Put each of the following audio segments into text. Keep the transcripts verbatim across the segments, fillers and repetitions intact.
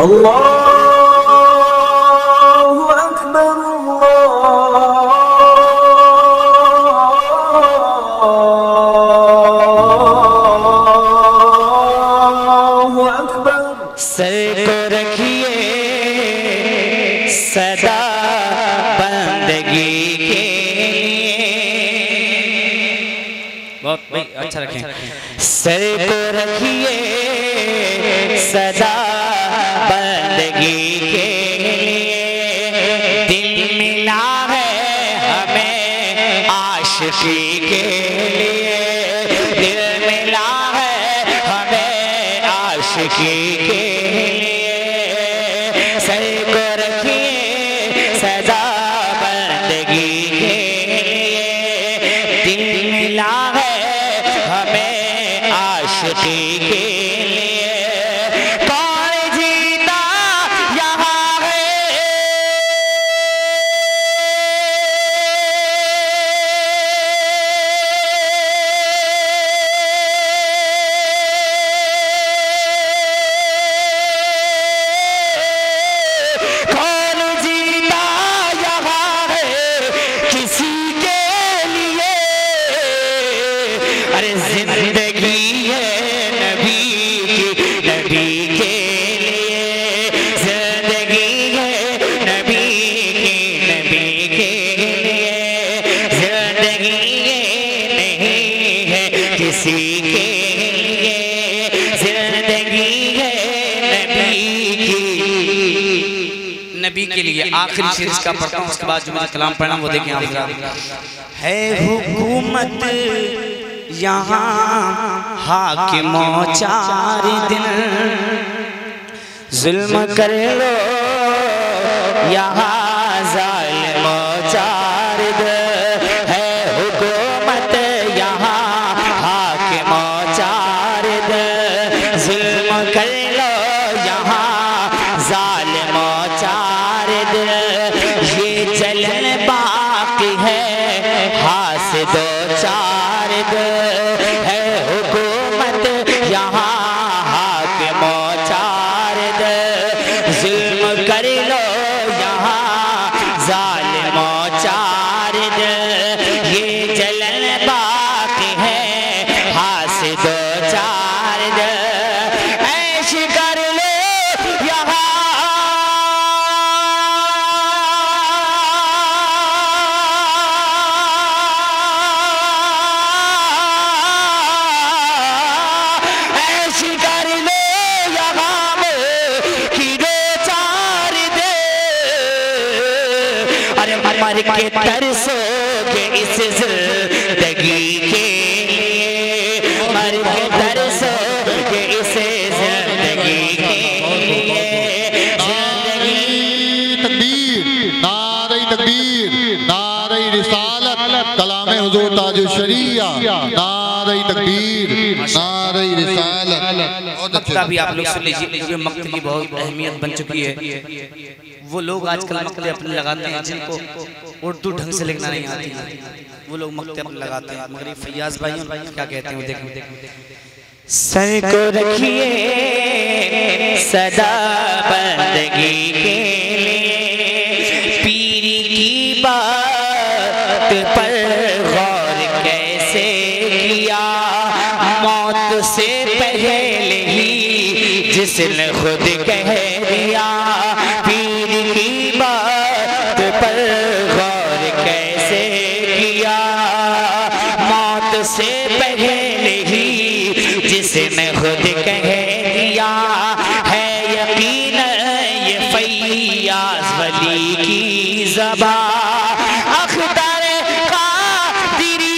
अल्लाहु अकबर अल्लाहु अकबर। सर को रखिए सदा बंदगी के बहुत भाई अच्छा रखें। सर को रखिए सदा बंदगी के लिए, दिल मिला है हमें आशिकी के लिए, दिल मिला है हमें आशिकी के लिए। सर को रखिए सदा बंदगी के लिए, दिल मिला है हमें आशिकी के लिए। कौन जीता यहाँ है कौन जीता यहाँ है किसी के लिए। अरे जिंदगी है नबी की नबी के लिए, जिंदगी है नबी की नबी के लिए, जिंदगी नहीं है किसी के लिए, जिंदगी है नबी की नबी के लिए। आखिरी शेर इसका पढ़ता हूँ, उसके बाद जो मैंने कलाम पढ़ना वो देखें आप। है हुकूमत यहाँ हाकिमों चार दिन, जुल्म कर लो यहाँ जालिमों चार दिन। है हुकूमत यहाँ हाकिमों चार दिन, जुल्म कर लो यहाँ जालिमों चार दिन। ये जलन बाकी है हासिदो चार दिन, है हुकूमत यहाँ हाकिमों चार दिन, जुल्म कर लो यहाँ जालिमों चार दिन। ये जलन बाकी है हासिदो चार दिन, ऐश कर लो यहाँ कर लो यहाँ की दो चार दे। अरे मर के तरसोगे इस जिंदगी के लिए, मर के तरसोगे इस जिंदगी के लिए। तकबीर, नारे तकबीर, नारे रिसालत, कलामे हुजूर ताज शरीया, नारे तकबीर, नारे रिसालत। मक्ता भी आप लोग सुन लीजिए, ये मक्ते की बहुत अहमियत बन चुकी है। वो लोग आजकल मक्ते अपने लगाते हैं जिनको उर्दू ढंग से लिखना नहीं आती, वो लोग मक्ते अपने लगाते हैं। मगर फैयाज भाई क्या कहते हैं वो देखें। सर को रखिए सदा बंदगी के लिए, पीरी की बात पर गौर कैसे किया, मौत से पहले ही जिसने खुद कह दिया। पीर की बात पर गौर कैसे किया, मौत से पहले ही जिसने खुद कह दिया। है यकीन ये फैयाज वली की ज़बान, अख्तर कादिरी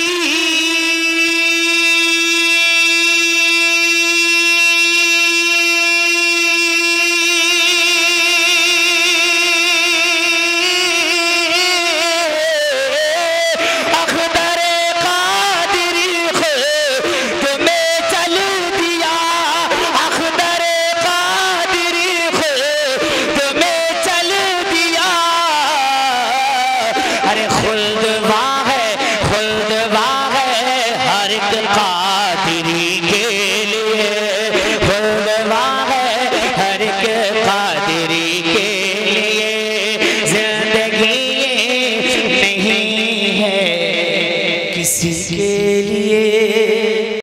कादरी के लिए जिंदगी नहीं है किसी के लिए